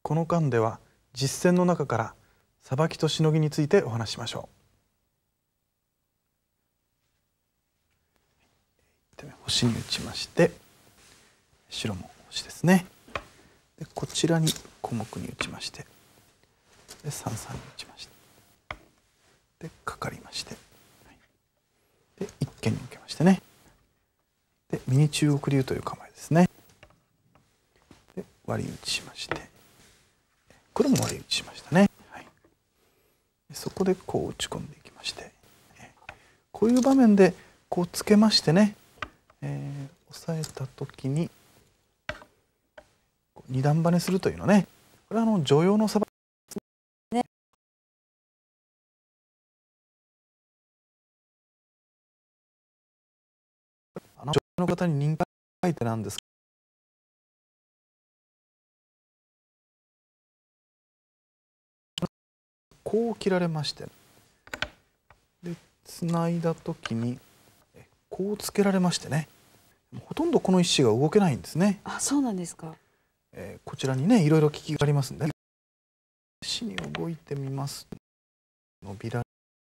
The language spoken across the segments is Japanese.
この間では実践の中からさばきとしのぎについてお話ししましょう。星に打ちまして、白も星ですね。でこちらに小目に打ちまして、で三々に打ちまして、でかかりまして、で一間に受けましてね。で右中国流という構えですね。で割り打ちしまして、黒も割り打ちしましたね。はい、でそこでこう打ち込んでいきまして、こういう場面でこうつけましてね、押さえた時に二段跳ねするというのね、これは女用のさばきね。女優の方に人気相手なんです。こう切られまして、でつないだ時にこうつけられましてね、ほとんどこの石が動けないんですね。 あ、そうなんですか。 こちらにねいろいろ効きがありますんで、石に動いてみますと伸びられ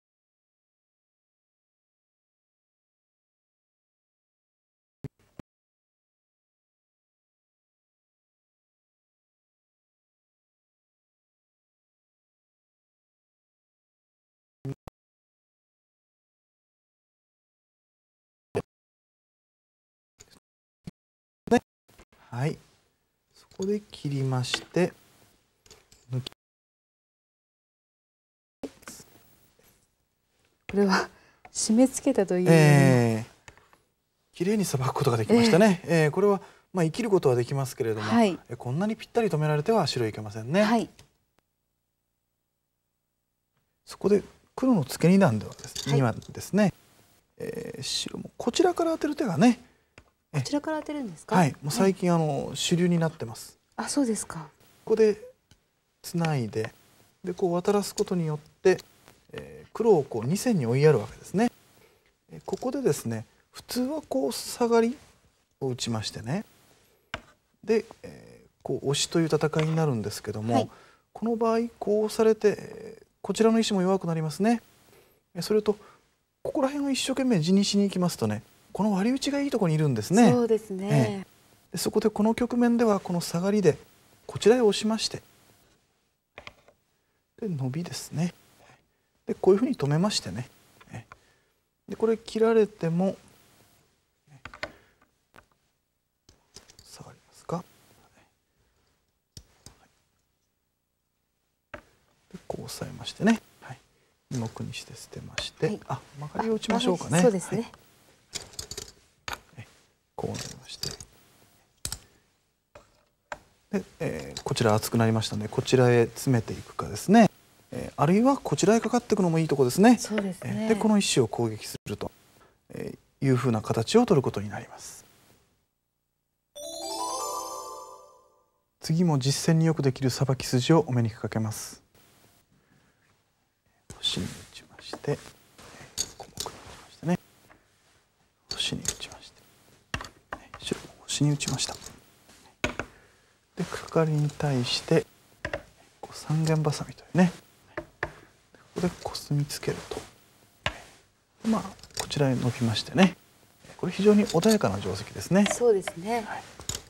ね。はい、そこで切りまして抜き、 これは締め付けたという、 綺麗にさばくことができましたね。これはまあ生きることはできますけれども、 はい、 こんなにぴったり止められては白いけませんね。 はい、 そこで黒の付け二段ではですね、 はい、 2番ですね、白もこちらから当てる手がね、 こちらから当てるんですか。 はい、もう最近主流になってます。 あ、そうですか。 ここでつないで、でこう渡らすことによって、黒をこう2線に追いやるわけですね。ここでですね、普通はこう下がりを打ちましてね、で、こう押しという戦いになるんですけども、はい、この場合こう押されてこちらの石も弱くなりますね。それとここら辺を一生懸命地にしに行きますとね、この割り打ちがいいところにいるんですね。 そうですね。 でそこでこの局面ではこの下がりでこちらへ押しまして、で伸びですね。でこういうふうに止めましてね、でこれ切られても下がりますか。でこう押さえましてね、はい、2目にして捨てまして、はい、あ曲がりを打ちましょうかね。 そうですね。 はい、こうなりまして、で、こちら厚くなりましたのでこちらへ詰めていくかですね、あるいはこちらへかかっていくのもいいとこですね。 そうですね。 でこの石を攻撃するというふうな形を取ることになります。次も実戦によくできるさばき筋をお目にかけます。星に打ちまして、小目に打ちましてね、星に打ちまして、白も星に打ちました。でかかりに対して三間バサミというね、ここでコスミつけると、まあこちらへ伸びましてね、これ非常に穏やかな定石ですね。 そうですね。 はい、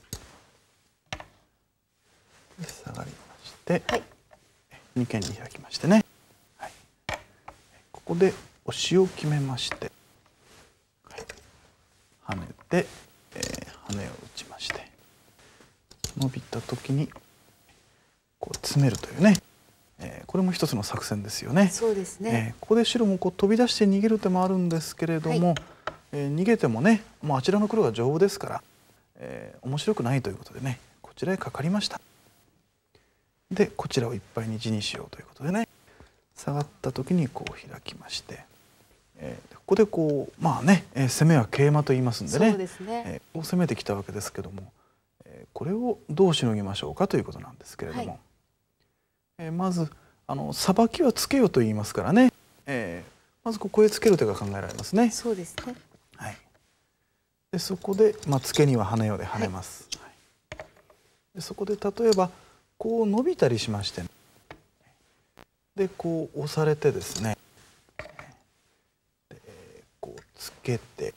で下がりまして、はい、二間に開きましてね、はい、ここで押しを決めまして、はい、跳ねて、跳ねを打ちまして、伸びた時にこう詰めるというね、これも一つの作戦ですよね。 そうですね。 ここで白もこう飛び出して逃げる手もあるんですけれども、はい、逃げてもね、もうあちらの黒が丈夫ですから、面白くないということでね、こちらへかかりました。でこちらをいっぱいに地にしようということでね、下がった時にこう開きまして、ここでこうまあね、攻めは桂馬と言いますんでね、 そうですね、 こう攻めてきたわけですけども、これをどうしのぎましょうかということなんですけれども、はい、まずさばきはつけよと言いますからね、まずここへつける手が考えられますね。 そうですね。 はい、でそこで、つけには跳ねようで跳ねます。はい、でそこで例えばこう伸びたりしまして、ね、でこう押されてですね、でこうつけて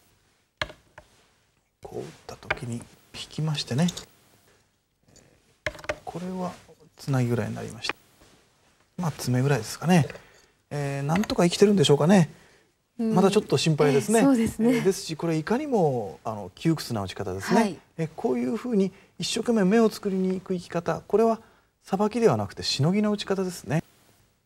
こう打った時に引きましてね、これはつなぎぐらいになりました。まあ爪ぐらいですかね。なんとか生きてるんでしょうかね。まだちょっと心配ですね。 そうですね。 ですし、これいかにも窮屈な打ち方ですね。 はい、 こういうふうに一生懸命目を作りに行く生き方、これはさばきではなくてしのぎの打ち方ですね。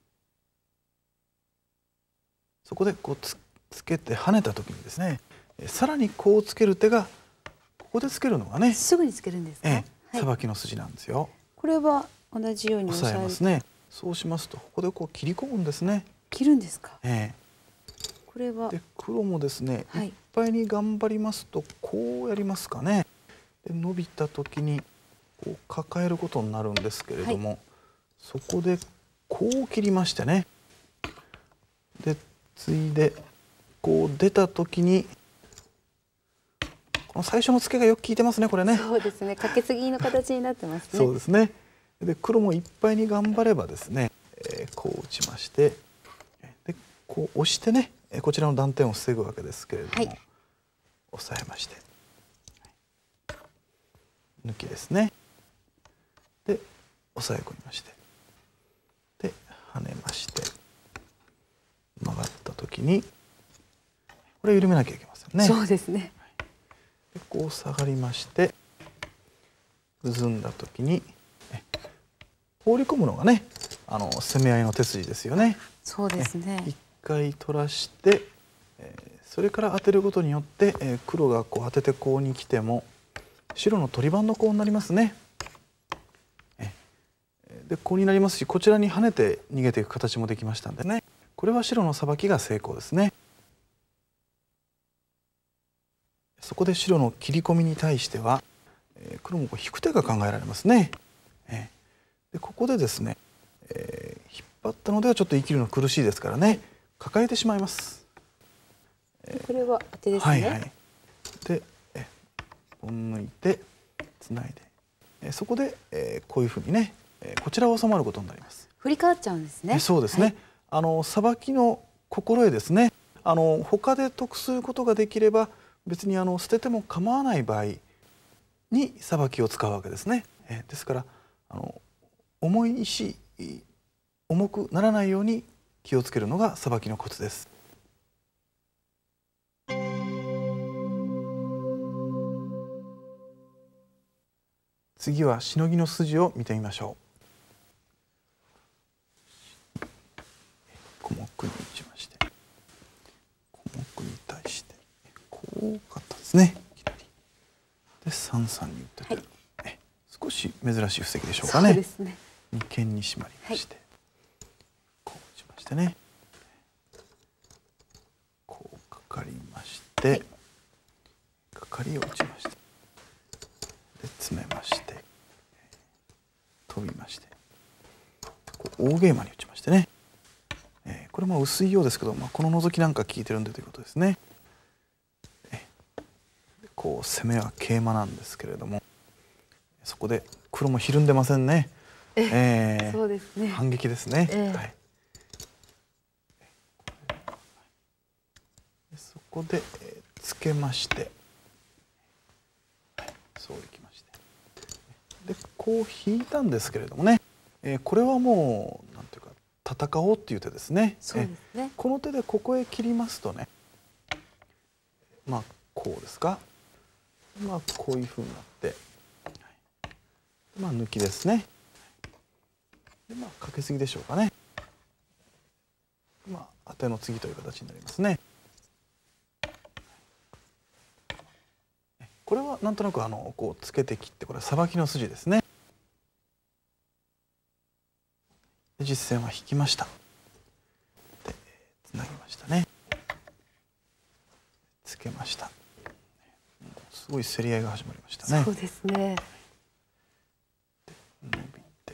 そこでこうつけて跳ねた時にですね、さらにこうつける手がここでつけるのがね、 すぐにつけるんですか？ さばきの筋なんですよ。 これは同じように押さえますね。そうしますとここでこう切り込むんですね。 切るんですか？これはで黒もですね、 はい、 いっぱいに頑張りますとこうやりますかね。で伸びた時にこう抱えることになるんですけれども、そこでこう切りましてね。でついでこう出た時にこの最初のツケがよく効いてますね、これね。 そうですね。かけ継ぎの形になってますね。 そうですね。で黒もいっぱいに頑張ればですね、こう打ちまして、でこう押してね、こちらの断点を防ぐわけですけれども、押さえまして抜きですね。で押さえ込みまして、で跳ねまして曲がった時にこれ緩めなきゃいけませんね。 そうですね。 でこう下がりまして渦んだ時に放り込むのがね、攻め合いの手筋ですよね。 そうですね。 一回取らして、それから当てることによって、黒がこう当ててコウに来ても白の取り番のコウになりますね。でコウになりますし、こちらに跳ねて逃げていく形もできましたんでね、これは白のさばきが成功ですね。そこで白の切り込みに対しては、黒もこう引く手が考えられますね。でここでですね、引っ張ったのではちょっと生きるの苦しいですからね、抱えてしまいます。 これは当てですね。 でポン抜いてつないで、そこで、こういうふうにね、こちらは収まることになります。 振り変わっちゃうんですね。 そうですね。さばきの心得ですね。他で得することができれば別に捨てても構わない場合にさばきを使うわけですね。ですから重い石重くならないように気をつけるのがさばきのコツです。次はしのぎの筋を見てみましょう。小目に打ちまして、小目に対してこうカットですね。で3三に打って、少し珍しい布石でしょうかね。 そうですね。 二間に締まりまして、こう打ちましてね、こうかかりまして、かかりを打ちまして、で詰めまして、飛びまして、こう大ゲイマに打ちましてね、これも薄いようですけど、この覗きなんか効いてるんでということですね。こう攻めは桂馬なんですけれども、そこで黒もひるんでませんね。 そうですね。 反撃ですね。そこで、つけまして、そういきまして、でこう引いたんですけれどもね、これはもうなんていうか戦おうっていう手ですね。 そうですね。 この手でここへ切りますとね、こうですか、こういうふうになって、抜きですね。でかけすぎでしょうかね。当ての次という形になりますね。これはなんとなくこうつけて切って、これはさばきの筋ですね。で実戦は引きました。でつなぎましたね。つけました。すごい競り合いが始まりましたね。 そうですね。 伸びて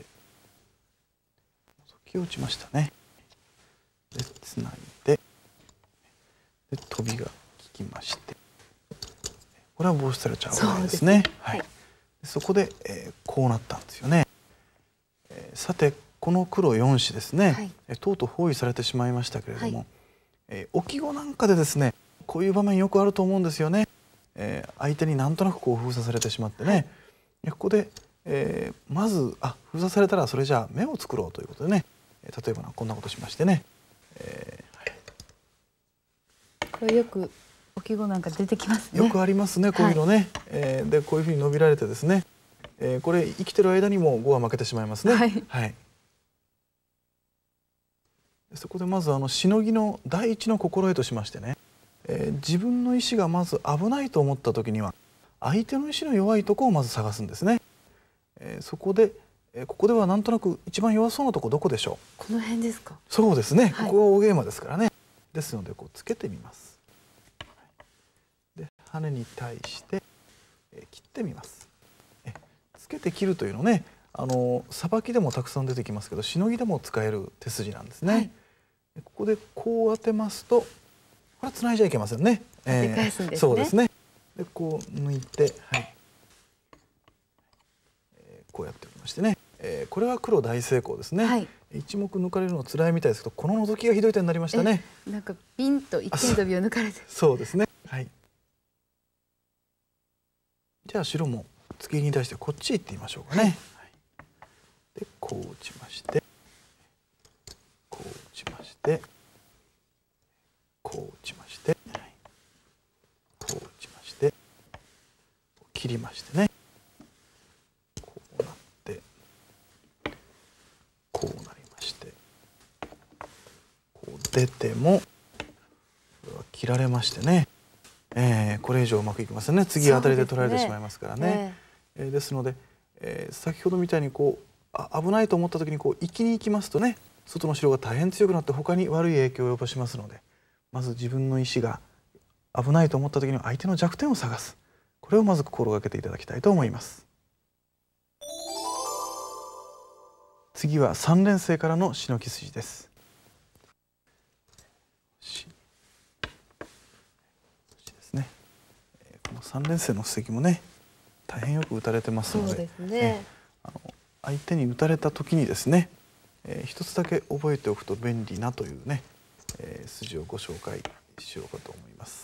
覗きを打ちましたね。でつないで、飛びが効きまして、これは防止されちゃうわけですね。そこで、こうなったんですよね。 さてこの黒4子ですね、 はい、 とうとう包囲されてしまいましたけれども、はい、置き碁なんかでですねこういう場面よくあると思うんですよね。相手になんとなくこう封鎖されてしまってね、ここで、まず封鎖されたらそれじゃあ眼を作ろうということでね、例えばこんなことしましてね、 これよく置き碁なんか出てきますね。 よくありますねこういうのね、はい、でこういうふうに伸びられてですね、これ生きてる間にも碁は負けてしまいますね。 はい、はい、 そこでまずしのぎの第一の心得としましてね、自分の石がまず危ないと思った時には相手の石の弱いところをまず探すんですね。そこで、ここではなんとなく一番弱そうなところどこでしょう。この辺ですか。 そうですね、はい、ここは大ゲイマですからね。ですのでこうつけてみます。で羽に対して、切ってみます。つけて切るというのね、さばきでもたくさん出てきますけどしのぎでも使える手筋なんですね。はい、ここでこう当てますとこれはつないじゃいけませんね。そうですね。でこう抜いて、はい、こうやっておきましてね、これは黒大成功ですね。はい、一目抜かれるの辛いみたいですけどこの覗きがひどい手になりましたね。 なんかピンと一間飛びを抜かれて。 そうですね。はい。じゃあ白もツケに対してこっち行ってみましょうかね。はい、でこう打ちましてこう打ちましてこう打ちまして、はい、こう打ちまして切りましてね、こうなってこうなりましてこう出てもこれは切られましてね、これ以上うまくいきませんね。次当たりで取られてしまいますからね。ですので、先ほどみたいにこう危ないと思った時にこう生きに行きますとね外の白が大変強くなって他に悪い影響を及ぼしますので、まず自分の石が危ないと思った時には相手の弱点を探す、これをまず心がけていただきたいと思います。次は3連星からのシノギ筋です。ですね、この3連星の布石もね大変よく打たれてますので、相手に打たれた時にですね、一つだけ覚えておくと便利なというね、筋をご紹介しようかと思います。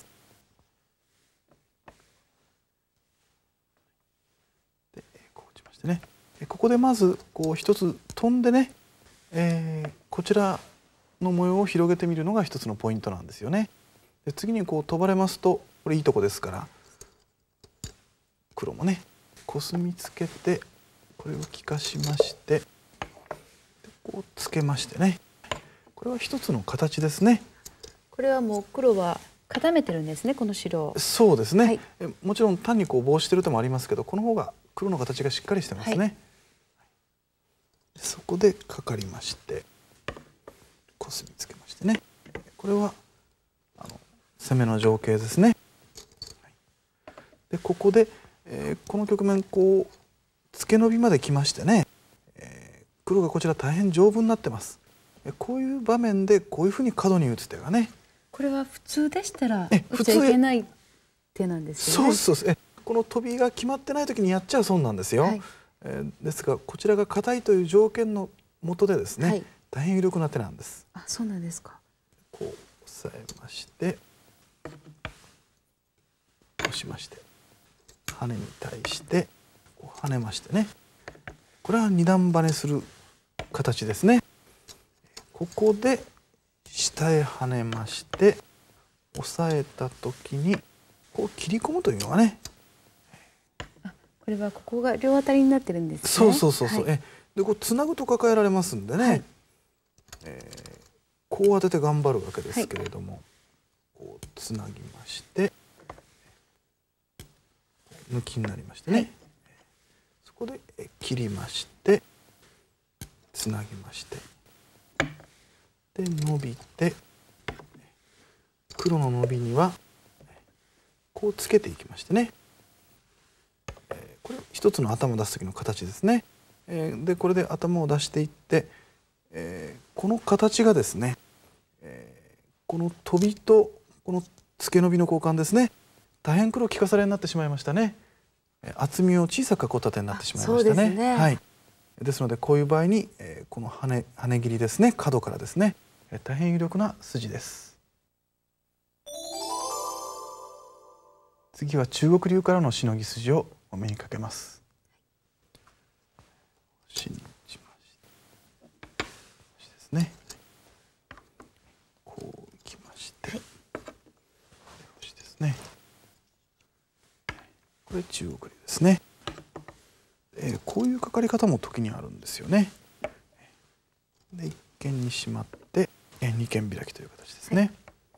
でこう打ちましてね、ここでまずこう一つ飛んでね、こちらの模様を広げてみるのが一つのポイントなんですよね。で次にこう飛ばれますとこれいいとこですから黒もねコスミつけてこれを利かしましてこうつけましてね、これは一つの形ですね。 これはもう黒は固めてるんですねこの白。 そうですね、はい、もちろん単にこう棒してる手もありますけどこの方が黒の形がしっかりしてますね。はい、そこでかかりましてコスミつけましてね、これは攻めの情景ですね。でここで、この局面こうツケノビまで来ましてね、黒がこちら大変丈夫になってます。こういう場面でこういうふうに角に打つ手がね、 これは普通でしたら打っちゃいけない手なんですよね。 そうこの飛びが決まってない時にやっちゃう損なんですよ。はい、ですがこちらが硬いという条件の下でですね、はい、大変有力な手なんです。 あ、そうなんですか。 こう押さえまして押しまして羽に対してこう跳ねましてね、これは二段跳ねする形ですね。ここで下へ跳ねまして押さえた時にこう切り込むというのがね、 これはここが両当たりになってるんですね。 そう、はい、でこうつなぐと抱えられますんでね、はい、こう当てて頑張るわけですけれども、はい、こうつなぎまして抜きになりましてね、はい、そこで切りましてつなぎましてで伸びて黒の伸びにはこうつけていきましてね、これ一つの頭を出す時の形ですね。でこれで頭を出していって、この形がですね、この飛びとこのつけ伸びの交換ですね、大変黒利かされになってしまいましたね。厚みを小さく囲った手になってしまいましたね。はい、 ですのでこういう場合に、この跳ね切りですね、角からですね、大変有力な筋です。次は中国流からのしのぎ筋をお目にかけます。星に打ちまして星ですね。こういきまして、星ですね。これ中国流ですね。こういうかかり方も時にあるんですよね。で一間にしまって二間開きという形ですね。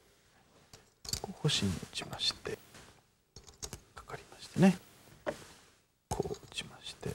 星に打ちましてかかりましてね、こう打ちまして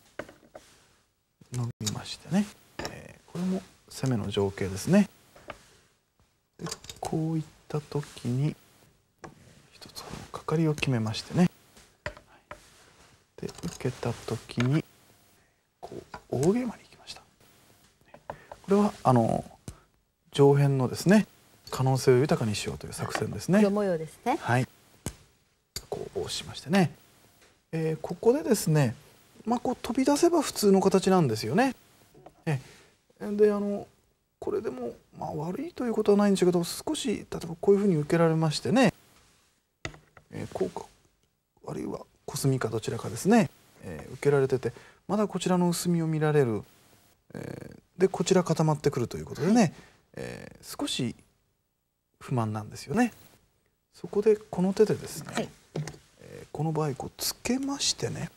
伸びましてね、これも攻めの情景ですね。でこういった時に一つこのかかりを決めましてね、で受けた時にこう大桂馬に行きました。これは上辺のですね可能性を豊かにしようという作戦ですね。 黒模様ですね。 はい。こう押しましてね、ここでですね、こう飛び出せば普通の形なんですよね。でこれでも悪いということはないんですけど、少し例えばこういうふうに受けられましてね、こうかあるいはコスミかどちらかですね、受けられててまだこちらの薄みを見られる、でこちら固まってくるということでね、少し不満なんですよね。そこでこの手でですね、はい、この場合こうつけましてね、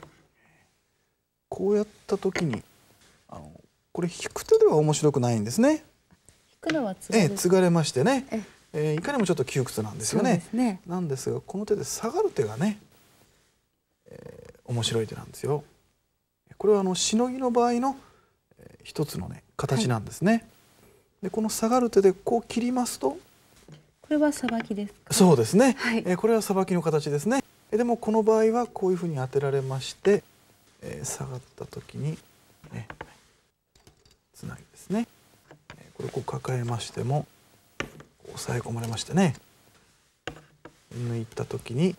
こうやった時にこれ引く手では面白くないんですね。 引くのは継がれましてね、いかにもちょっと窮屈なんですよね。なんですがこの手で下がる手がね、面白い手なんですよ。これはしのぎの場合の一つのね形なんですね。はい、でこの下がる手でこう切りますと、 これはさばきですか。 そうですね。はい、これはさばきの形ですね。でもこの場合はこういうふうに当てられまして、下がった時にね、つなぎですね。これこう抱えましても押さえ込まれましてね、抜いた時に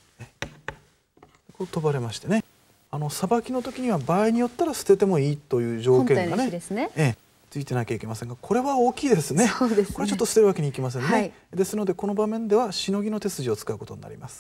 こう飛ばれましてね、さばきの時には場合によったら捨ててもいいという条件がね、ついてなきゃいけませんが、これは大きいですね。これちょっと捨てるわけにいきませんね。はい、ですのでこの場面ではしのぎの手筋を使うことになります。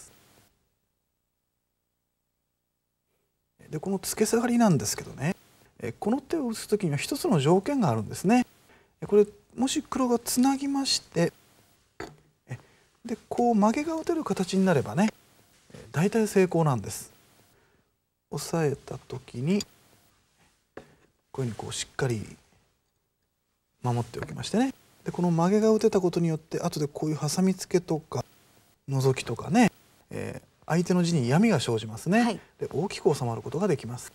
でこの付け下がりなんですけどね、この手を打つ時には一つの条件があるんですね。これもし黒がつなぎましてでこう曲げが打てる形になればね、大体成功なんです。押さえた時にこういうふうにこうしっかり守っておきましてね、でこの曲げが打てたことによって後でこういう挟み付けとか覗きとかね、相手の地に闇が生じますね。はい、で大きく収まることができます。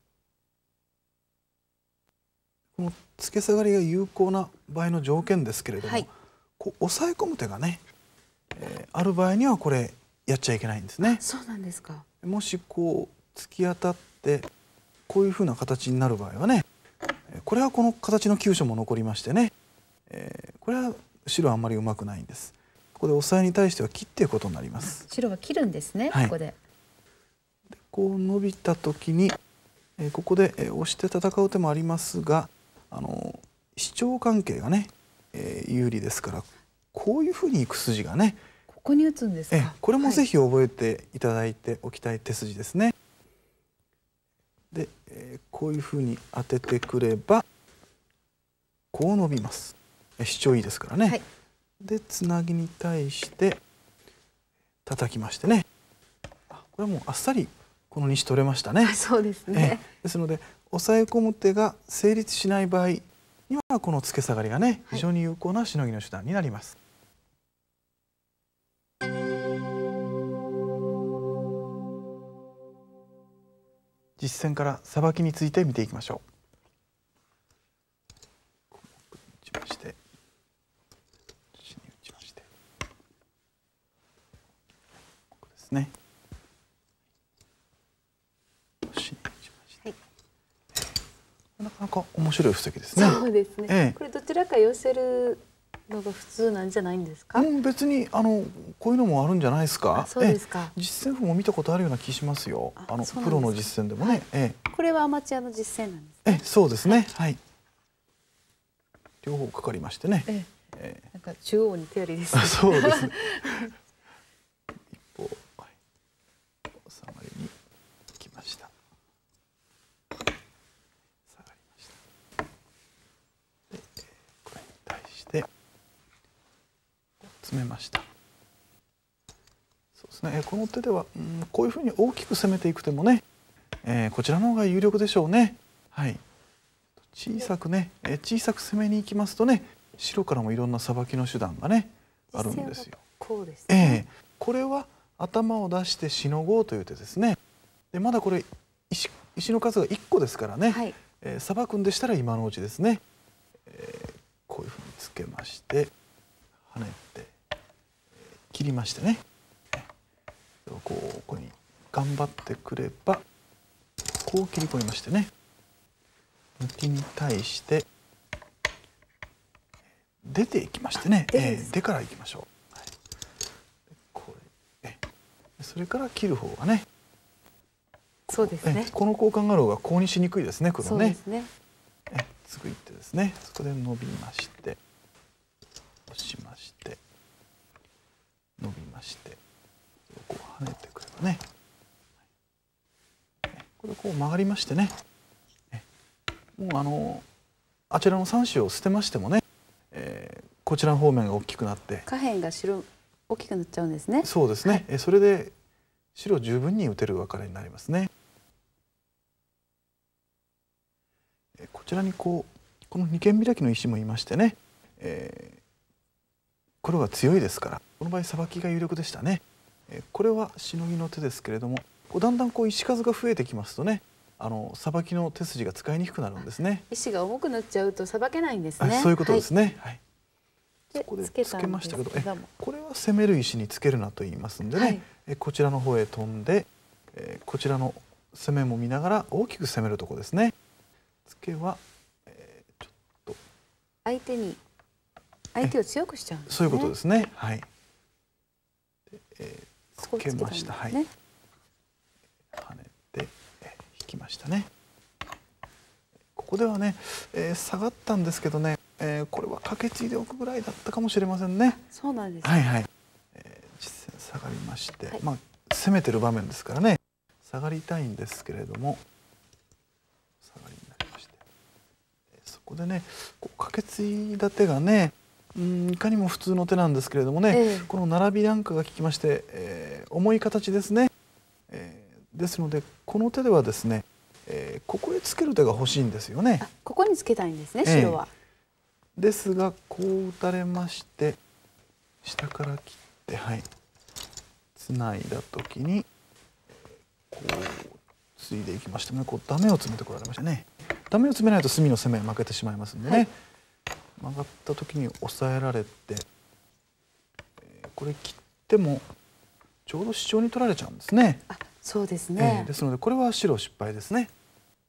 この付け下がりが有効な場合の条件ですけれども、はい、こう押さえ込む手がね、ある場合にはこれやっちゃいけないんですね。 そうなんですか。 もしこう突き当たってこういうふうな形になる場合はね、これはこの形の急所も残りましてね、これは白はあんまりうまくないんです。ここでオサエに対しては切っていくことになります。 白は切るんですね。はい、ここで。 こう伸びた時に、ここで押して戦う手もありますが、視聴関係がね、有利ですから、こういうふうにいく筋がね、 ここに打つんですか。 これもぜひ覚えていただいておきたい手筋ですね。で、こういうふうに当ててくればこう伸びます。視聴いいですからね。はい、でつなぎに対して叩きましてね、これはもうあっさりこの2子取れましたね。 そうですね。 ですので押さえ込む手が成立しない場合にはこの付け下がりがね、非常に有効なしのぎの手段になります。実戦からさばきについて見ていきましょう。打ちまして、打ちまして、ここですね。なかなか面白い布石ですね。 そうですね。これどちらか寄せるのが普通なんじゃないんですか？ 別にこういうのもあるんじゃないですか。 そうですか。 実践譜も見たことあるような気しますよ。プロの実践でもね。 これはアマチュアの実践なんですね。 そうですね。はい。両方かかりましてね。 なんか中央に手やりです。 そうですね。一歩、下がりに来ました。下がりました。で、これに対して詰めました。そうですね。この手では、こういうふうに大きく攻めていく手もね、こちらの方が有力でしょうね。はい。小さくね、小さく攻めに行きますとね、白からもいろんなさばきの手段がねあるんですよ。 こうですね。 これは頭を出してしのごうという手ですね。でまだこれ石の数が1個ですからね、さばくんでしたら今のうちですね、こういうふうにつけまして跳ねて、切りましてね、ここに頑張ってくればこう切り込みましてね、抜きに対して出ていきましてね、出からいきましょう。これそれから切る方がね、 そうですね。 この交換があろうがコウにしにくいですね、黒ね。 そうですね。 次いってですね、そこで伸びまして押しまして伸びましてこう跳ねてくればね、これこう曲がりましてね、もうあちらの3子を捨てましてもね、こちらの方面が大きくなって下辺が大きくなっちゃうんですね。 そうですね、それで白十分に打てる分かれになりますね。こちらにこの二間開きの石もいましてね、黒が強いですからこの場合さばきが有力でしたね。これはしのぎの手ですけれども、だんだん石数が増えてきますとね、さばきの手筋が使いにくくなるんですね。 石が重くなっちゃうとさばけないんですね。 そういうことですね。はい。 でそこでつけましたけど、 もこれは攻める石につけるなと言いますんでね、こちらの方へ飛んで、こちらの攻めも見ながら大きく攻めるところですね。つけは、ちょっと相手を強くしちゃうんですね。 そういうことですね。はい。つけました。はい。跳ねて引きましたね。ここではね、下がったんですけどね、これはかけ継いでおくぐらいだったかもしれませんね。 そうなんです。 はいはい。実戦下がりまして、まあ攻めてる場面ですからね、下がりたいんですけれども、下がりになりまして、そこでね、かけ継いだ手がね、いかにも普通の手なんですけれどもね、この並びなんかが効きまして、重い形ですね。ですのでこの手ではですね、ここへつける手が欲しいんですよね。 ここにつけたいんですね、白は。 ですがこう打たれまして下から切って、はい、つないだ時にこうついでいきましてね、ダメを詰めてこられましたね。ダメを詰めないと隅の攻め負けてしまいますんでね、曲がった時に押さえられて、これ切ってもちょうどシチョウに取られちゃうんですね。 そうですね。 ですのでこれは白失敗ですね。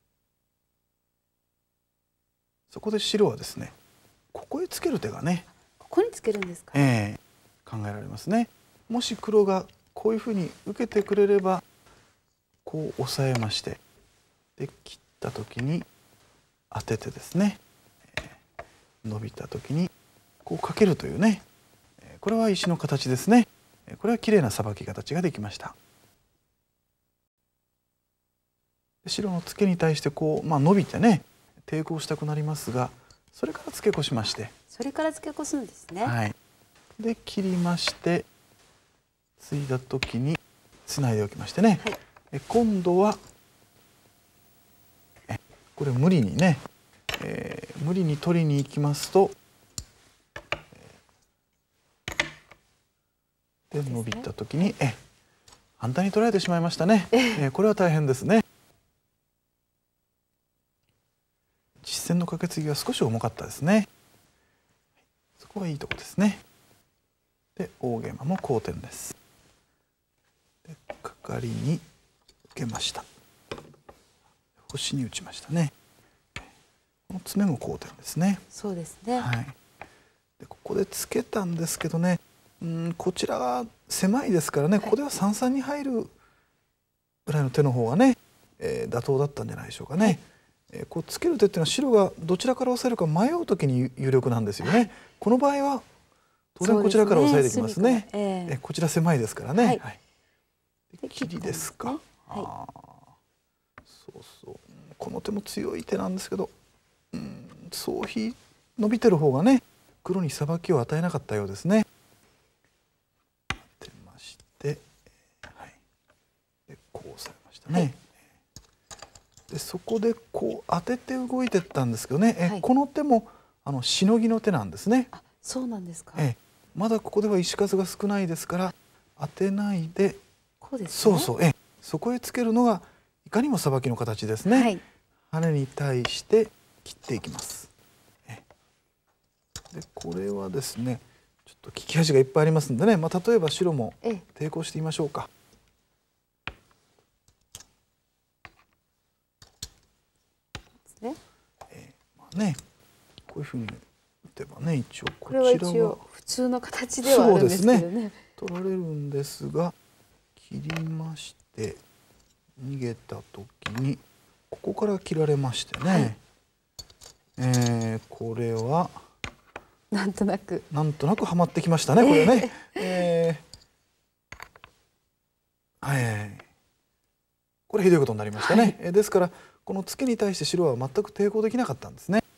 そこで白はですね、ここへつける手がね、 ここにつけるんですか。 考えられますね。もし黒がこういうふうに受けてくれればこう押さえまして、で切った時に当ててですね、伸びた時にこうかけるというね、これは石の形ですね。これは綺麗なさばき形ができました。白のツケに対して伸びてね抵抗したくなりますが、それからツケ越しまして、 それからツケ越すんですね。 はい、で切りましてついだ時につないでおきましてね、今度はこれ無理にね、無理に取りに行きますと、で伸びた時に反対に取られてしまいましたね。これは大変ですね。実戦のカケツギが少し重かったですね。そこはいいとこですね。で大ゲイマも好点です。でカカリに受けました。星に打ちましたね。この詰めも好点ですね。 そうですね。 はい。でここでつけたんですけどね、こちらが狭いですからね、ここでは三々に入るぐらいの手の方がね、妥当だったんじゃないでしょうかね。こうつける手っていうのは白がどちらから押さえるか迷う時に有力なんですよね。この場合は当然こちらから押さえてきますね。こちら狭いですからね。切りですか。そうそう、この手も強い手なんですけど、総比伸びてる方がね、黒にさばきを与えなかったようですね。当てまして、でこうされましたね。でそこでこう当てて動いてったんですけどね、この手もしのぎの手なんですね。 あ、そうなんですか。 まだここでは石数が少ないですから当てないで、 こうですね。 そうそう、そこへつけるのがいかにもさばきの形ですね。羽に対して切っていきます。でこれはですね、ちょっと利き端がいっぱいありますんでね、例えば白も抵抗してみましょうか。こういうふうに打てばね、一応こちらは一応普通の形ではあるんですけどね。 取られるんですが、切りまして逃げた時にここから切られましてね、これはなんとなくはまってきましたね、これね。これひどいことになりましたね。ですからこのツケに対して白は全く抵抗できなかったんですね。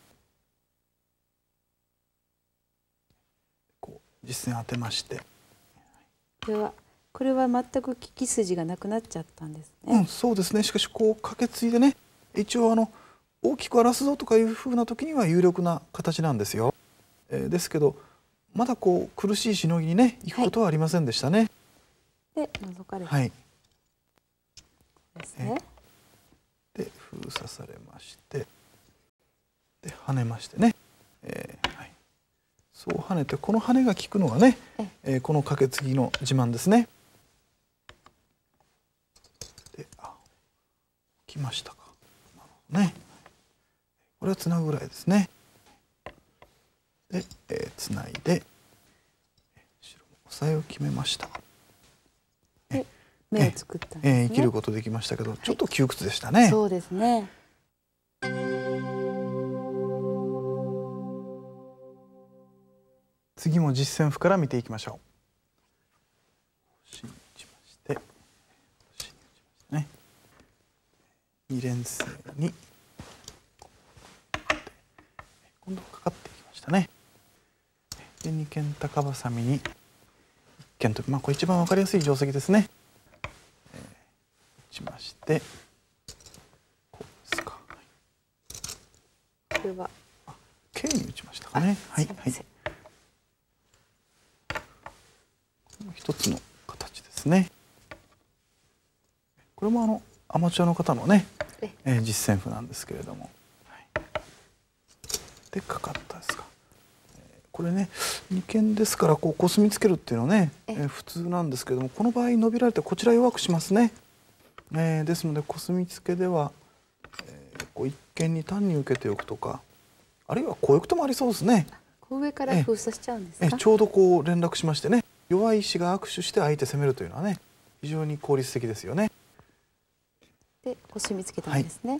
こう実戦当てまして、 これは全く利き筋がなくなっちゃったんですね。 そうですね。しかしこうカケツイでね、一応大きく荒らすぞとかいうふうな時には有力な形なんですよ。ですけどまだこう苦しいしのぎにね行くことはありませんでしたね。 で覗かれてですね。 で封鎖されまして、で跳ねましてね、そう跳ねて、この跳ねが効くのがね、このカケツギの自慢ですね。で来ましたか。ね、これはつなぐぐらいですね。で、つないで白もオサエを決めました。 目を作ったんですね。 生きることできましたけど、ちょっと窮屈でしたね。 そうですね。 次も実戦譜から見ていきましょう。星に打ちまして、星に打ちましたね。2連星に今度はかかっていきましたね。で二間高バサミに一間と、これ一番わかりやすい定石ですね。打ちまして、こうですか。 これは桂に打ちましたかね。一つの形ですね。これもアマチュアの方のね、実戦譜なんですけれども、でかかったですか。これね、二間ですからこうコスミつけるっていうのはね、普通なんですけども、この場合伸びられてこちら弱くしますね。ですのでコスミつけでは、こう一間に単に受けておくとか、あるいはこういうこともありそうですね。 こう上から封鎖しちゃうんですか。 ちょうどこう連絡しましてね、弱い石が握手して相手攻めるというのはね、非常に効率的ですよね。 でコスミつけたんですね。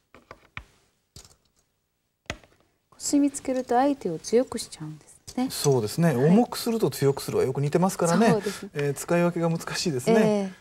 コスミつけると相手を強くしちゃうんですね。 そうですね。重くすると強くするはよく似てますからね。使い分けが難しいですね。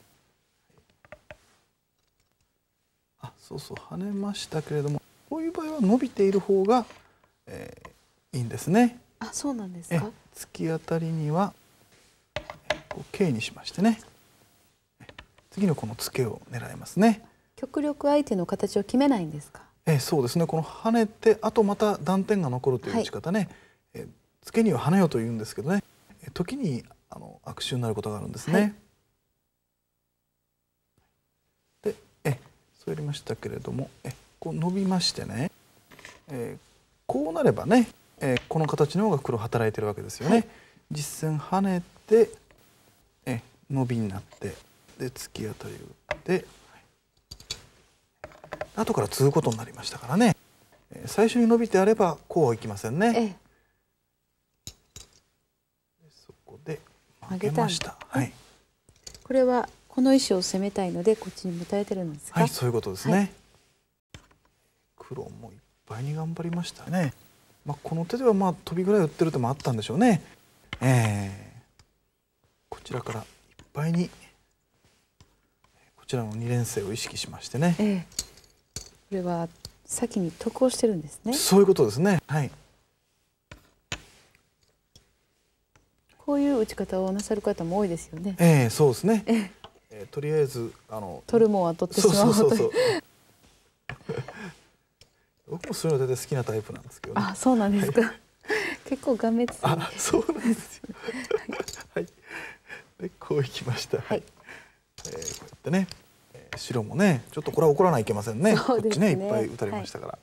そうそう、跳ねましたけれども、こういう場合は伸びている方が、いいんですね。 そうなんですか。 突き当たりにはこう桂にしましてね、次のこのツケを狙いますね。 極力相手の形を決めないんですか。 そうですね。この跳ねてあとまた断点が残るという打ち方ね、ツケには跳ねよというんですけどね、時に悪手になることがあるんですね。でそうやりましたけれども、こう伸びましてね、こうなればね、この形の方が黒働いてるわけですよね。実戦跳ねて、伸びになって、で突き当たりを打って、後から継ぐことになりましたからね、最初に伸びてあればこうはいきませんね。 マゲた。 はい。 これはこの石を攻めたいのでこっちにもたれてるんですか。 はい、そういうことですね。はい、黒もいっぱいに頑張りましたね。この手では飛びぐらい打ってる手もあったんでしょうね。こちらからいっぱいにこちらの2連星を意識しましてね。 これは先に得をしてるんですね。 そういうことですね。はい。 こういう打ち方をなさる方も多いですよね。 そうですね。とりあえず取るもんは取ってしまう。 そう。僕もそういうので好きなタイプなんですけどね。 あ、そうなんですか。結構がめつい。 そうなんですよ。はい。でこういきました。はい。こうやってね、白もね、ちょっとこれは怒らないといけませんね。こっちねいっぱい打たれましたから。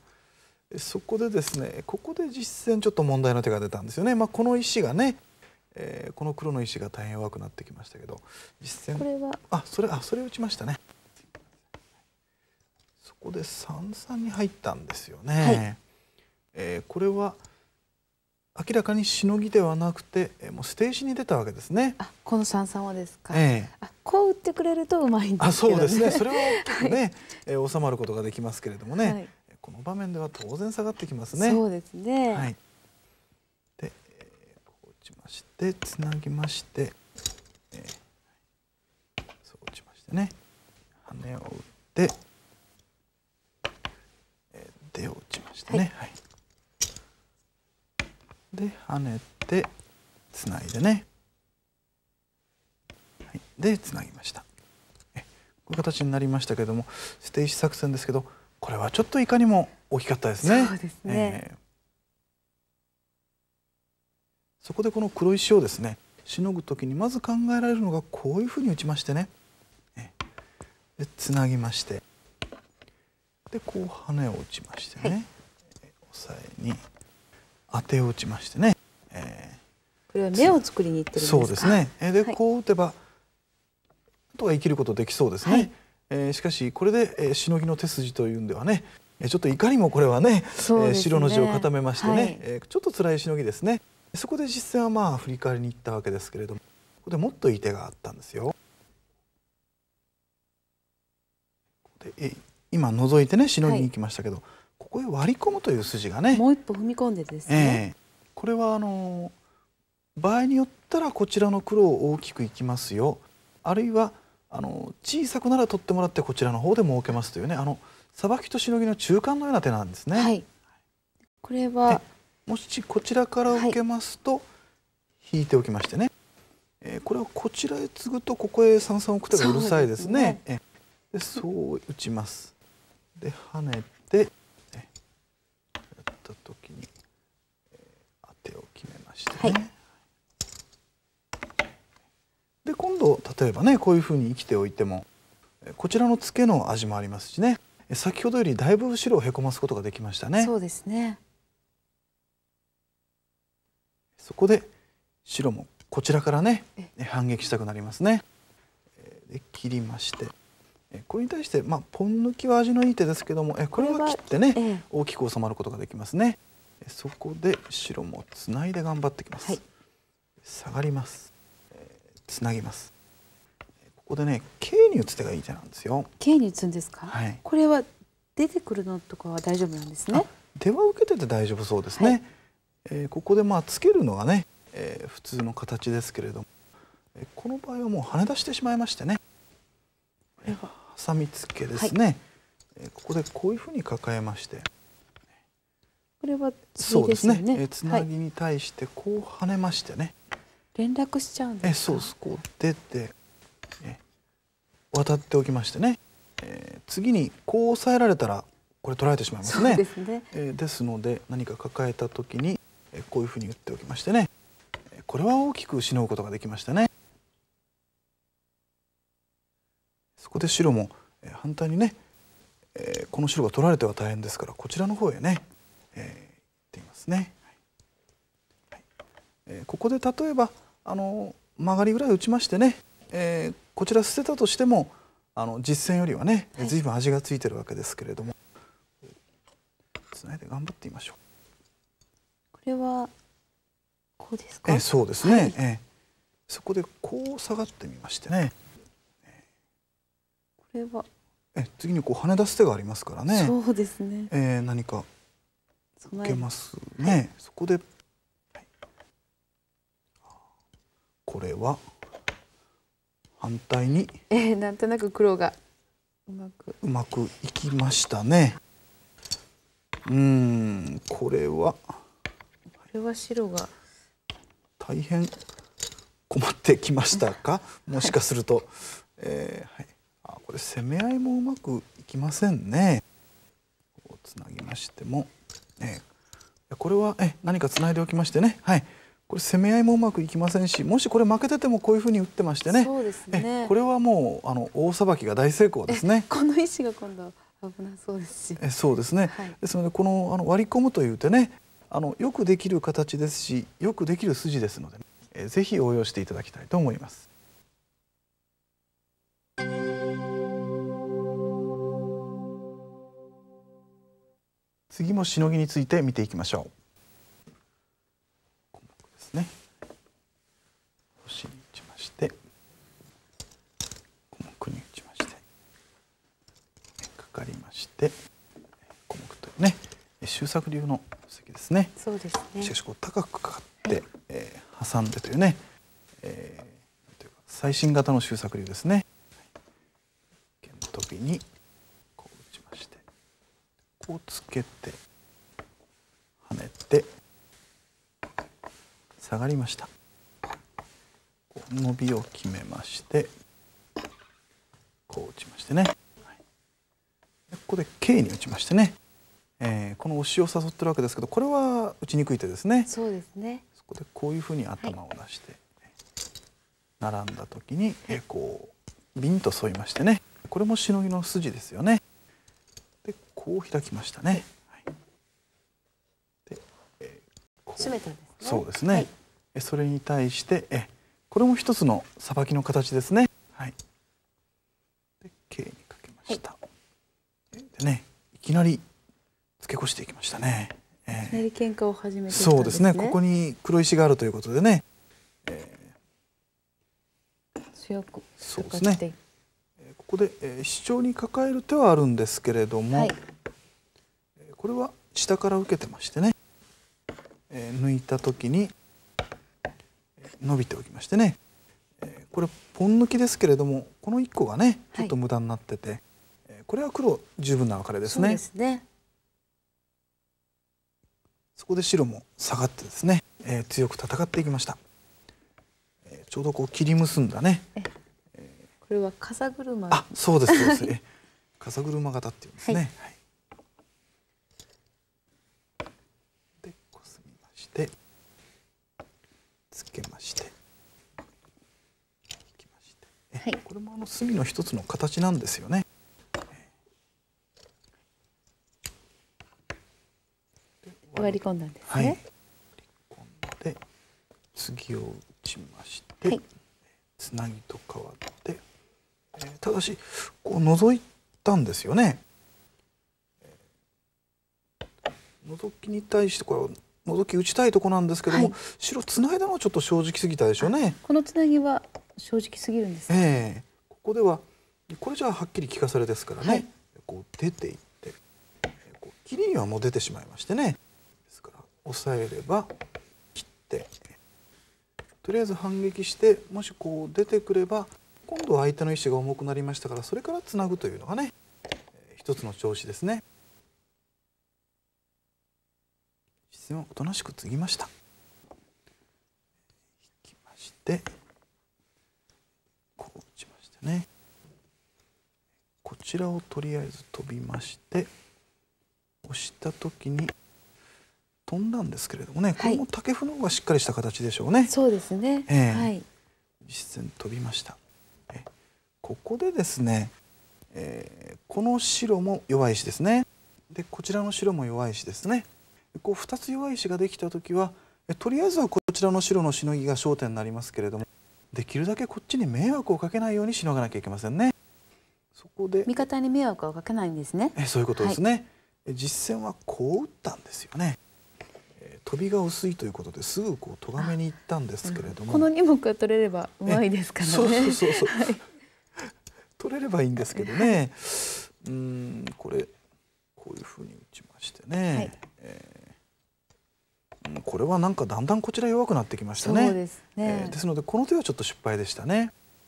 そこでですね、ここで実戦ちょっと問題の手が出たんですよね。この石がね、この黒の石が大変弱くなってきましたけど、実戦これはそれ打ちましたね。そこで3三に入ったんですよね。これは明らかにしのぎではなくてもう捨て石に出たわけですね。 この3三はですか。こう打ってくれるとうまいんですけどね。そうですね。それは大きくね、収まることができますけれどもね、この場面では当然下がってきますね。 そうですね。 はい。で、こう打ちましてつなぎまして、そう打ちましてね、羽を打って、出を打ちましてね。はい。で跳ねてつないでね、はい、でつなぎました。こういう形になりましたけれども、捨て石作戦ですけど、これはちょっといかにも大きかったですね。 そうですね。 そこでこの黒石をですねしのぐ時にまず考えられるのがこういうふうに打ちましてね、でつなぎまして、でこう羽を打ちましてね、押さえに当てを打ちましてね、 これは目を作りにいってるんですか。 そうですね。でこう打てばあとは生きることできそうですね。しかしこれでしのぎの手筋というんではね、ちょっといかにもこれはね、白の地を固めましてね、ちょっと辛いしのぎですね。そこで実戦は振り返りに行ったわけですけれども、ここでもっといい手があったんですよ。で今覗いてねしのぎに行きましたけど、ここへ割り込むという筋がね、 もう一歩踏み込んでですね、 これは場合によったらこちらの黒を大きくいきますよ、あるいは小さくなら取ってもらってこちらの方で儲けますというね、さばきとしのぎの中間のような手なんですね。 これはもしこちらから受けますと、引いておきましてね、これをこちらへ継ぐとここへ3三置く手がうるさいですね。でそう打ちます。で跳ねてやった時に当てを決めましてね、で今度例えばねこういうふうに生きておいてもこちらのツケの味もありますしね、先ほどよりだいぶ白をへこますことができましたね。 そうですね。 そこで白もこちらからね反撃したくなりますね。で切りまして、これに対してポン抜きは味のいい手ですけども、これは切ってね大きく収まることができますね。そこで白もつないで頑張ってきます。下がります。つなぎます。ここでね桂に打つ手がいい手なんですよ。 桂に打つんですか。これは出てくるのとかは大丈夫なんですね。 出は受けてて大丈夫そうですね。ここでつけるのがね、普通の形ですけれども、この場合はもう跳ね出してしまいましてね、挟みつけですね、ここでこういうふうに抱えまして、 これはそうですね、 つなぎに対してこう跳ねましてね、 連絡しちゃうんですか。 そうです。こう出て、渡っておきましてね、次にこう押さえられたらこれ取られてしまいますね。ですので何か抱えた時にこういうふうに打っておきましてね、これは大きくしのぐことができましたね。そこで白も反対にね、この白が取られては大変ですからこちらの方へね、行っていますね。ここで例えば曲がりぐらい打ちましてね、こちら捨てたとしても実戦よりはね随分味がついてるわけですけれども、つないで頑張ってみましょう。 これはこうですか。 そうですね。 そこでこう下がってみましてね。 これは次にこう跳ね出す手がありますからね。 そうですね。 何か受けますね。そこで、これは反対になんとなく黒がうまくいきましたね。これは白が大変困ってきましたか。もしかすると、これ攻め合いもうまくいきませんね。こうつなぎましても、これは何かつないでおきましてね、これ攻め合いもうまくいきませんし、もしこれ負けててもこういうふうに打ってましてね、 そうですね。 これはもう大さばきが大成功ですね。 この石が今度危なそうですし。 そうですね。ですのでこの割り込むという手ね、よくできる形ですし、よくできる筋ですので、ぜひ応用していただきたいと思います。次もしのぎについて見ていきましょう。項目ですね。星に打ちまして、項目に打ちまして、かかりまして、項目というね、周作流の布石ですね。 そうですね。 しかしこう高くかかって、挟んでというね、最新型の周作流ですね。剣飛びにこう打ちまして、こうつけて跳ねて下がりました。こう伸びを決めまして、こう打ちましてね、ここで桂に打ちましてね、この押しを誘ってるわけですけど、これは打ちにくい手ですね。 そうですね。 そこでこういうふうに頭を出して、並んだ時に、こうビンと沿いましてね、これもしのぎの筋ですよね。でこう開きましたね。で、 締めたんですね。 そうですね。それに対してこれも一つのさばきの形ですね。で桂にかけました。でね、いきなり付け越していきましたね。 いきなり喧嘩を始めていたんですね。 そうですね。ここに黒石があるということでね。そうですね。ここで主張に抱える手はあるんですけれども、これは下から受けてましてね、抜いた時に伸びておきましてね、これポン抜きですけれども、この1個がねちょっと無駄になってて、これは黒十分な別れですね。 そうですね。 そこで白も下がってですね、強く戦っていきました。ちょうどこう切り結んだね。 これは風車。 あ、そうですそうです。風車型っていうんですね。でこすみまして、つけまして、引きまして、これも隅の一つの形なんですよね。 割り込んだんですね。 割り込んで次を打ちまして、つなぎと変わって、ただしこう覗いたんですよね。覗きに対してこれ覗き打ちたいとこなんですけども、白つないだのはちょっと正直すぎたでしょうね。 このつなぎは正直すぎるんですね。 ここではこれじゃあはっきり利かされですからね、こう出ていって、こう切りにはもう出てしまいましてね。ですから押さえれば切って、とりあえず反撃して、もしこう出てくれば今度は相手の石が重くなりましたから、それからつなぐというのがね、一つの調子ですね。実戦はおとなしく継ぎました。引きまして、こう打ちましてね、こちらをとりあえず飛びまして、押した時に飛んだんですけれどもね、これも竹歩の方がしっかりした形でしょうね。 そうですね。 実戦飛びました。ここでですね、この白も弱い石ですね。でこちらの白も弱い石ですね。こう2つ弱い石ができた時はとりあえずはこちらの白のしのぎが焦点になりますけれども、できるだけこっちに迷惑をかけないようにしのがなきゃいけませんね。そこで味方に迷惑をかけないんですね。 そういうことですね。実戦はこう打ったんですよね。 飛びが薄いということですぐこう咎めに行ったんですけれども、 この2目が取れればうまいですからね。 そうそうそうそう、 はい、 取れればいいんですけどね、これこういうふうに打ちましてね、これはなんかだんだんこちら弱くなってきましたね。 そうですね。 ですのでこの手はちょっと失敗でしたね。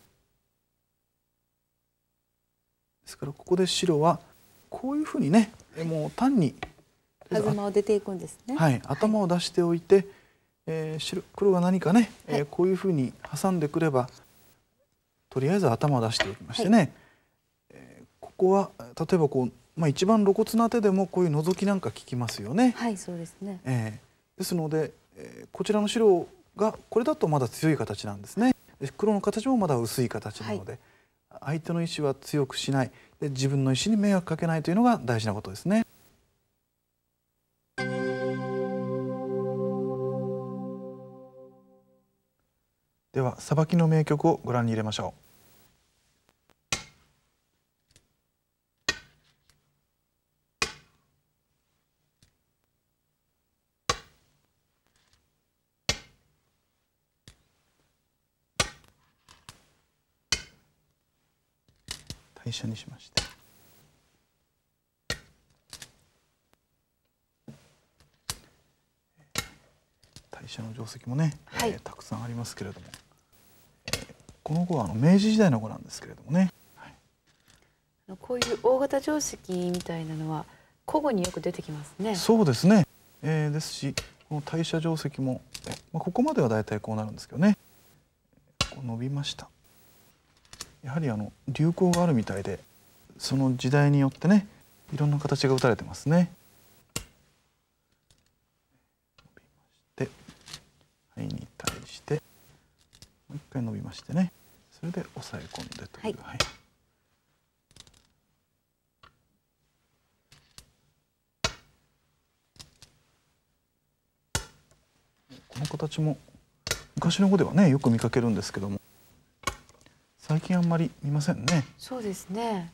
ですからここで白はこういうふうにね、もう単に狭間を出ていくんですね。 はい、頭を出しておいて、黒が何かね、 はい、 こういうふうに挟んでくればとりあえず頭を出しておきましてね、はい、ここは例えばこう、一番露骨な手でもこういう覗きなんか効きますよね。 はい、そうですね。 ですので、こちらの白がこれだとまだ強い形なんですね。黒の形もまだ薄い形なので、はい、相手の石は強くしないで自分の石に迷惑かけないというのが大事なことですね。ではさばきの名曲をご覧に入れましょう。大社にしまして、大社の定石もね、 はい、 たくさんありますけれども、この碁は明治時代の碁なんですけれどもね、はい、 こういう大型定石みたいなのは古語によく出てきますね。 そうですね、ですしこの大社定石も、ここまではだいたいこうなるんですけどね、こう伸びました。やはり流行があるみたいでその時代によってねいろんな形が打たれてますね。伸びましてはいに対してもう一回伸びましてね、それで押さえ込んでという、はい、この形も昔の碁ではねよく見かけるんですけども最近あんまり見ませんね。 そうですね。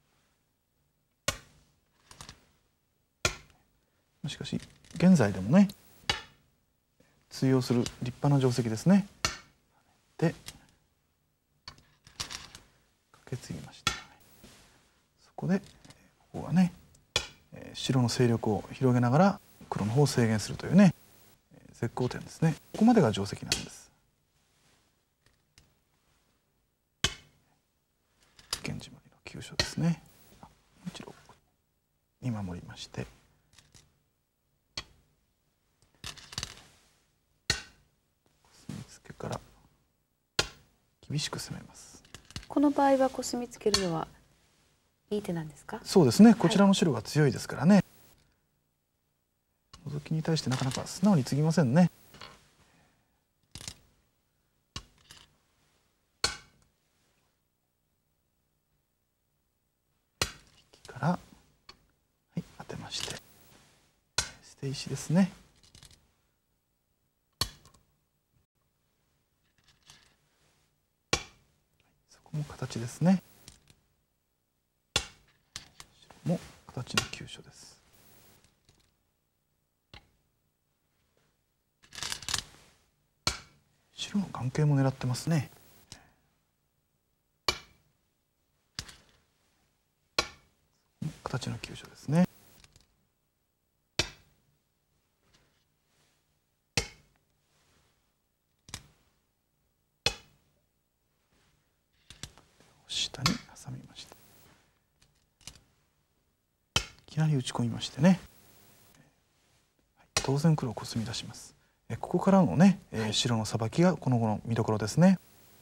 しかし現在でもね通用する立派な定石ですね。でかけ継ぎました。そこでここはね白の勢力を広げながら黒の方を制限するというね絶好点ですね。ここまでが定石なんです。源氏森の急所ですね。一度見守りまして隅付けから厳しく攻めます。 この場合はコスミつけるのはいい手なんですか？ そうですね、こちらの白が強いですからね、覗きに対してなかなか素直に継ぎませんね。引きからはい当てまして捨て石ですね。そこも形ですね。白も形の急所です。白の眼形も狙ってますね。形の急所ですね。下に挟みました。いきなり打ち込みましてね、当然黒をコスミ出します。ここからのね、白のさばきがこの後の見どころですね。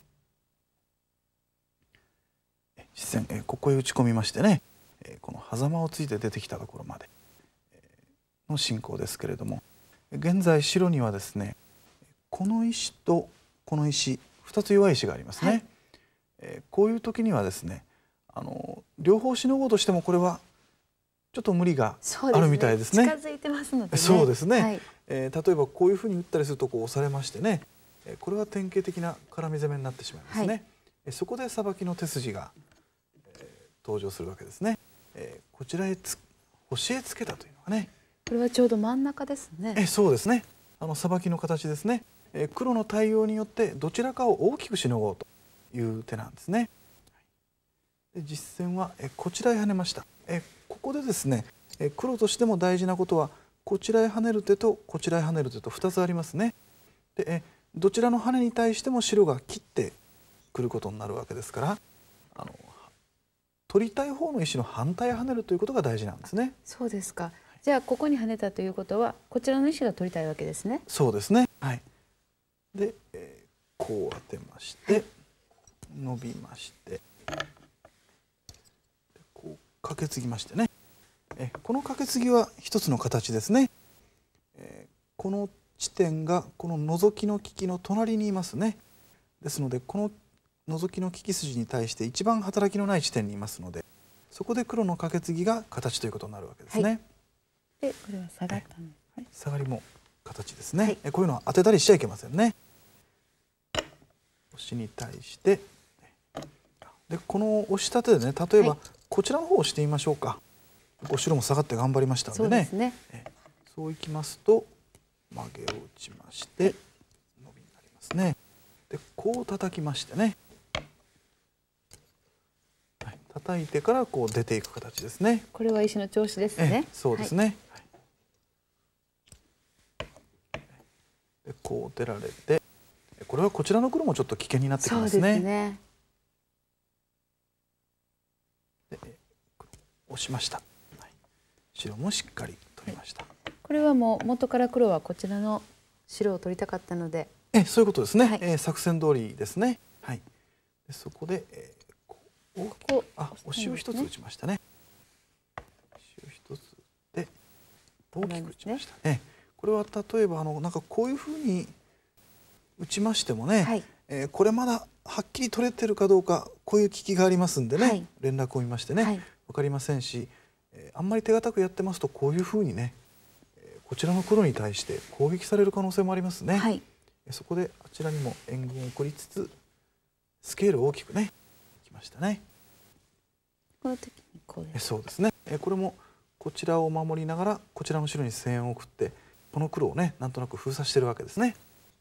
実戦、ここへ打ち込みましてね、この狭間をついて出てきたところまでの進行ですけれども、現在白にはですねこの石とこの石2つ弱い石がありますね。こういう時にはですね両方しのごうとしてもこれはちょっと無理があるみたいですね。 近づいてますのでね。 そうですね、はい、例えばこういうふうに打ったりするとこう押されましてね、これは典型的な絡み攻めになってしまいますね。はい、そこでさばきの手筋が、登場するわけですね。こちらへ星へつけたというのはね、 これはちょうど真ん中ですね。 そうですね。 さばきの形ですね。黒の対応によってどちらかを大きくしのごうという手なんですね。で実戦はこちらへ跳ねました。ここでですね、黒としても大事なことはこちらへ跳ねる手とこちらへ跳ねる手と2つありますね。でどちらの跳ねに対しても白が切ってくることになるわけですから、取りたい方の石の反対へ跳ねるということが大事なんですね。 そうですか。じゃあここに跳ねたということはこちらの石が取りたいわけですね。 そうですね。はい。で、こう当てまして、伸びまして、こうカケ継ぎましてね。このカケ継ぎは一つの形ですね。この地点がこの覗きの利きの隣にいますね。ですのでこの覗きの利き筋に対して一番働きのない地点にいますので、そこで黒のカケ継ぎが形ということになるわけですね。 でこれは下がったんです。 下がりも形ですね。こういうのは当てたりしちゃいけませんね。押しに対してでこの押した手でね、例えばこちらの方を押してみましょうか。白も下がって頑張りましたのでね。そういきますと曲げを打ちまして、伸びになりますね。でこう叩きましてね、叩いてからこう出ていく形ですね。 これは石の調子ですね。 そうですね。でこう出られて、これはこちらの黒もちょっと危険になってきますね。 そうですね。 で押しました。白もしっかり取りました。 これはもう元から黒はこちらの白を取りたかったので、 そういうことですね。作戦通りですね。はい。でそこで、大きく押しを一つ打ちましたね。押しを一つで大きく打ちましたね。これは例えばなんかこういうふうに打ちましてもね、これまだはっきり取れてるかどうかこういう利きがありますんでね、連絡を見ましてね、分かりませんし、あんまり手堅くやってますとこういうふうにね、こちらの黒に対して攻撃される可能性もありますね。そこであちらにも援軍を送りつつスケールを大きくねいきましたね。 この時にこうです。 そうですね。これもこちらを守りながらこちらの白に声援を送ってこの黒をねなんとなく封鎖してるわけですね。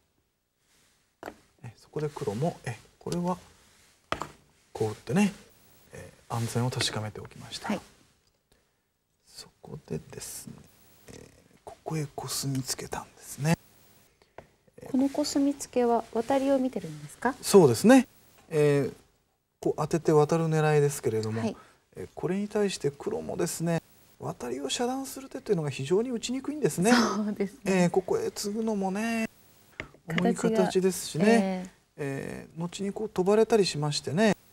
そこで黒もこれはこう打ってね、安全を確かめておきました。そこでですね、ここへコスミつけたんですね。 このコスミつけは渡りを見てるんですか？ そうですね。こう当てて渡る狙いですけれども、これに対して黒もですね渡りを遮断する手というのが非常に打ちにくいんですね。 そうですね。 ここへ継ぐのもね重い形ですしね、後にこう飛ばれたりしましてね、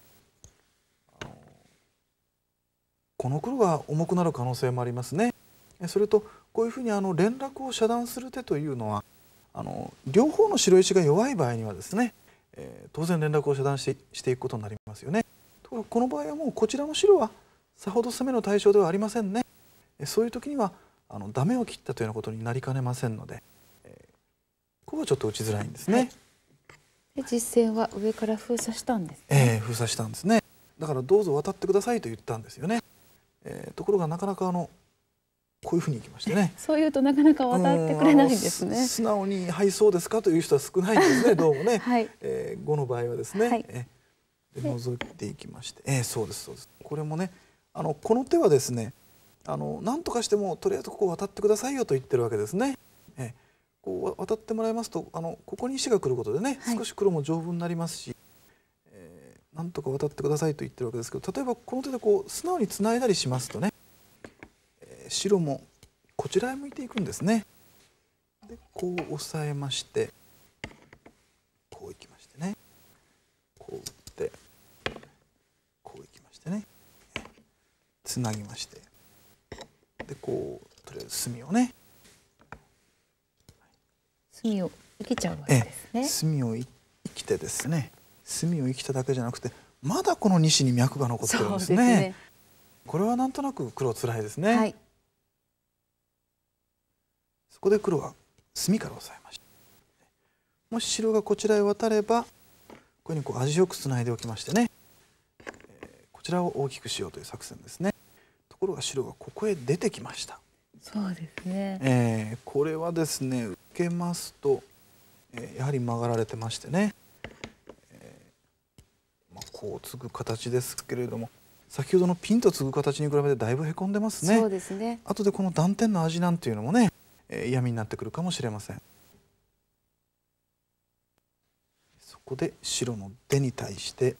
この黒が重くなる可能性もありますね。それとこういうふうに連絡を遮断する手というのは両方の白石が弱い場合にはですね、当然連絡を遮断していくことになりますよね。ところがこの場合はもうこちらの白はさほど攻めの対象ではありませんね。そういう時にはダメを切ったというようなことになりかねませんので、ここはちょっと打ちづらいんですね。 で実戦は上から封鎖したんですね。封鎖したんですね。だからどうぞ渡ってくださいと言ったんですよね。ところがなかなかこういうふうにいきましてね。 そういうとなかなか渡ってくれないんですね。 素直に「はいそうですか」という人は少ないんですね、どうもね。5の場合はですね、で覗いていきまして、そうですそうです。これもねこの手はですね何とかしてもとりあえずここ渡ってくださいよと言ってるわけですね。こう渡ってもらいますとここに石が来ることでね、少し黒も丈夫になりますし、なんとか渡ってくださいと言ってるわけですけど、例えばこの手でこう素直につないだりしますとね、白もこちらへ向いていくんですね。でこう押さえましてこういきましてね、こう打ってこういきましてね、つなぎまして、でこうとりあえず隅をね、 隅を生きちゃうわけですね。 隅を生きてですね、隅を生きただけじゃなくてまだこの西に脈が残ってるんですね。これはなんとなく黒つらいですね。そこで黒は隅から押さえました。もし白がこちらへ渡ればこういうふうにこう味よくつないでおきましてね、こちらを大きくしようという作戦ですね。ところが白がここへ出てきました。 そうですね。 これはですねけますと、やはり曲がられてましてね、こう継ぐ形ですけれども、先ほどのピンと継ぐ形に比べてだいぶへこんでますね。 そうですね。 後でこの断点の味なんていうのもね、嫌味になってくるかもしれません。そこで白の出に対して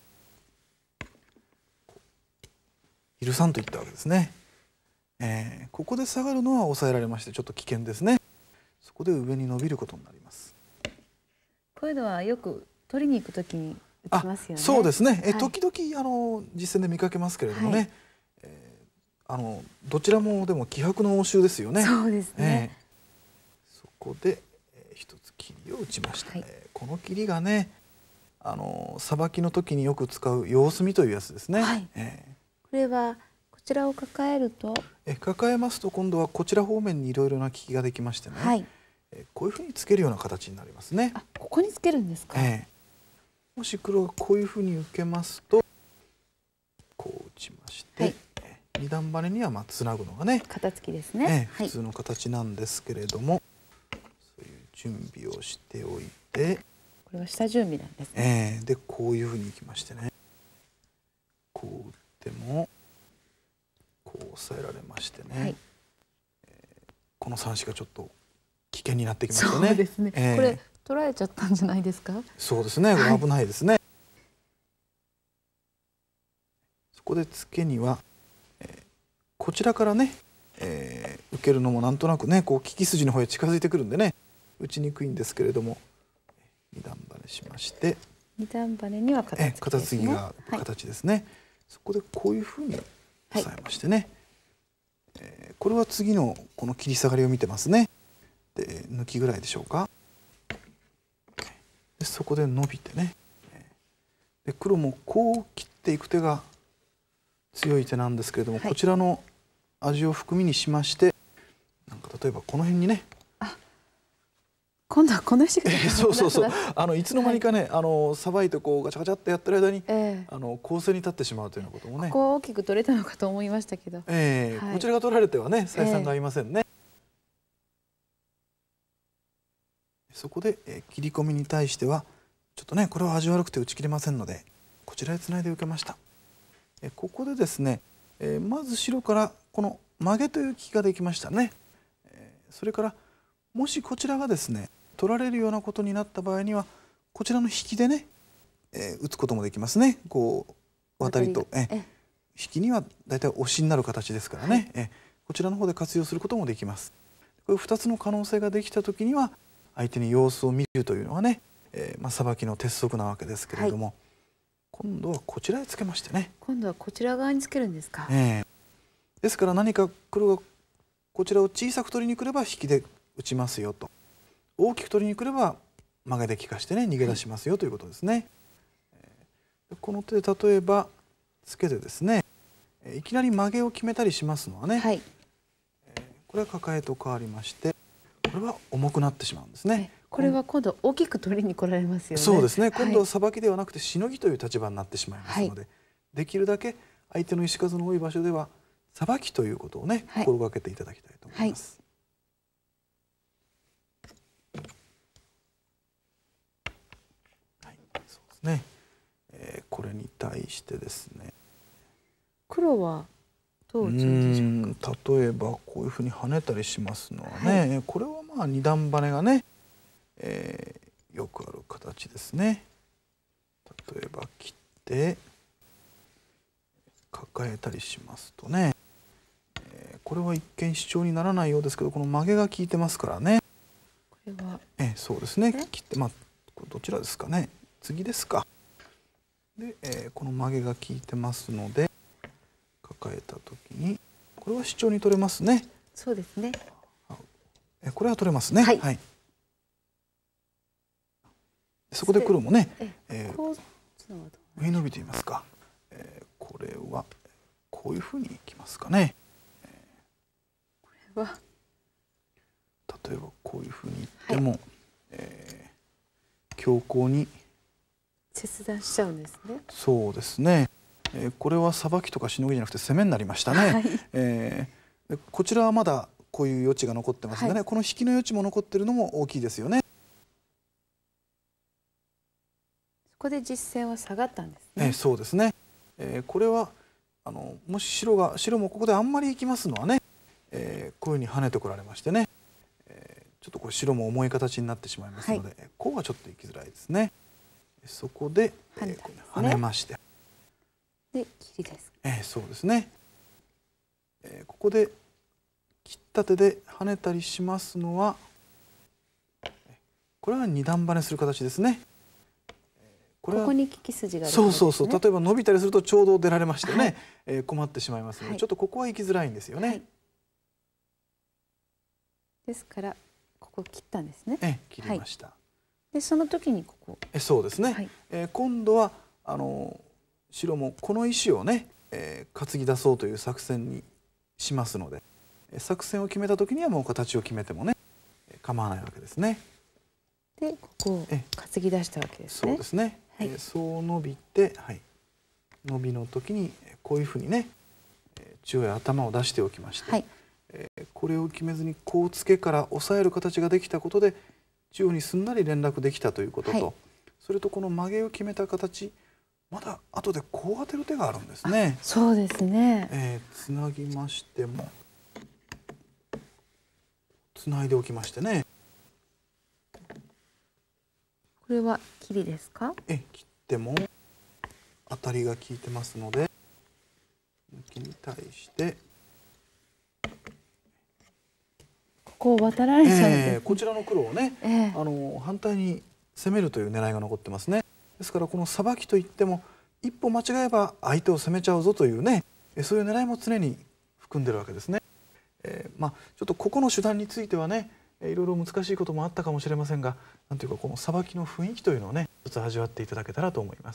許さんといったわけですね。ここで下がるのは抑えられましてちょっと危険ですね。そこで上に伸びることになります。 こういうのはよく取りに行くときに打ちますよね。 そうですね。 はい、 時々実践で見かけますけれどもね、どちらもでも気迫の応酬ですよね。 そうですね。 そこで、一つ切りを打ちました、 はい、 この切りがね、さばきの時によく使う様子見というやつですね。 はい、これはこちらを抱えると、 抱えますと今度はこちら方面にいろいろな利きができましてね、 はい、 こういうふうにつけるような形になりますね。 ここにつけるんですか。 もし黒がこういうふうに受けますとこう打ちまして、二段バネにはつなぐのがね肩付きですね、 普通の形なんですけれども、そういう準備をしておいて、 これは下準備なんですね。 でこういうふうにいきましてね、こう打ってもこう押さえられましてね、この3子がちょっと危険になってきましたね。 そうですね、これ取られちゃったんじゃないですか。 そうですね、これ危ないですね。そこでツケには、こちらからね、受けるのもなんとなくねこう利き筋の方へ近づいてくるんでね打ちにくいんですけれども、二段バネしまして、 二段バネには肩継ぎが形ですね。そこでこういうふうに押さえましてね、これは次のこの切り下がりを見てますね。で抜きぐらいでしょうか。でそこで伸びてね、で黒もこう切っていく手が強い手なんですけれども、こちらの味を含みにしまして、なんか例えばこの辺にね、 今度はこの石がそういつの間にかねさばいてこうガチャガチャってやってる間に、攻勢に立ってしまうというようなこともね、 ここ大きく取れたのかと思いましたけど、 こちらが取られてはね採算が合いませんね。そこで、切り込みに対してはちょっとねこれは味悪くて打ち切れませんのでこちらへつないで受けました。ここでですね、まず白からこの曲げという利きができましたね。それからもしこちらがですね取られるようなことになった場合にはこちらの引きでね、打つこともできますね。こう渡りと、引きにはだいたい押しになる形ですからね、こちらの方で活用することもできます。これ2つの可能性ができた時には相手に様子を見るというのはね、さばきの鉄則なわけですけれども、今度はこちらへつけましてね、 今度はこちら側につけるんですか。 ですから何か黒がこちらを小さく取りに来れば引きで打ちますよと、大きく取りに来れば曲げで利かしてね逃げ出しますよということですね。この手で例えばつけてですね、いきなり曲げを決めたりしますのはね、これは抱えと変わりましてこれは重くなってしまうんですね。 これは今度大きく取りに来られますよね。 そうですね、今度はさばきではなくてしのぎという立場になってしまいますので、できるだけ相手の石数の多い場所ではさばきということをね心がけていただきたいと思います。そうですね、これに対してですね黒はどう打つんでしょうか。 例えばこういうふうに跳ねたりしますのはね、これはまあ二段バネがね、よくある形ですね。例えば切って抱えたりしますとね、これは一見主張にならないようですけどこの曲げが効いてますからね。 これはそうですね、切ってこれどちらですかね、次ですか。で、この曲げが効いてますので抱えた時にこれは主張に取れますね。 そうですね、 これは取れますね。そこで黒もね、上伸びていますか、これはこういうふうにいきますかね。 これは例えばこういうふうにいっても、強硬に切断しちゃうんですね。 そうですね、これはさばきとかしのぎじゃなくて攻めになりましたね。こちらはまだこういう余地が残ってますんでね、この引きの余地も残ってるのも大きいですよね。 そこで実戦は下がったんですね。 そうですね。これはもし白もここであんまり行きますのはね、こういうふうに跳ねてこられましてね、ちょっとこれ白も重い形になってしまいますので、こうはちょっと行きづらいですね。そこで跳ねまして、 で切りです。 そうですね。ここで切った手で跳ねたりしますのは、これは二段跳ねする形ですね。 ここに利き筋がある、 そうそうそう。例えば伸びたりするとちょうど出られましてね、困ってしまいますので、ちょっとここは行きづらいんですよね。 ですからここ切ったんですね。 切りました。 でその時にここ。 そうですね。今度は白もこの石をね、担ぎ出そうという作戦にしますので、作戦を決めた時にはもう形を決めてもね構わないわけですね。 でここを担ぎ出したわけですね。 そうですね。そう伸びて、伸びの時にこういうふうにね、中央へ頭を出しておきまして、これを決めずにこうつけから押さえる形ができたことで中央にすんなり連絡できたということと、それとこの曲げを決めた形、まだ後でこう当てる手があるんですね。 そうですね。 つなぎましてもつないでおきましてね。 これは切りですか？ 切っても当たりが効いてますので、抜きに対してここを渡られちゃうんです、 こちらの黒をね、反対に攻めるという狙いが残ってますね。ですからこのさばきといっても一歩間違えば相手を攻めちゃうぞというね、そういう狙いも常に含んでるわけですね。ちょっとここの手段についてはね、いろいろ難しいこともあったかもしれませんが、なんていうかこのさばきの雰囲気というのをね、一つ味わっていただけたらと思います。